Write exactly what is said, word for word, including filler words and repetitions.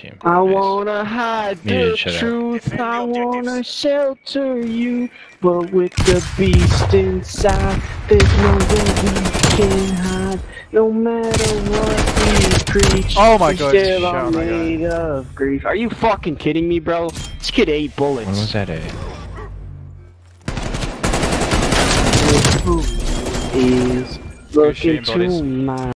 team. I Nice. wanna hide Muted, the shut up. truth, I wanna shelter you, but with the beast inside, there's nowhere we can hide. No matter what we preach, Oh my we god, still shot are my guy. made of grief. Are you fucking kidding me, bro? This kid ate bullets. When was that A? Who is looking shame, buddies. to my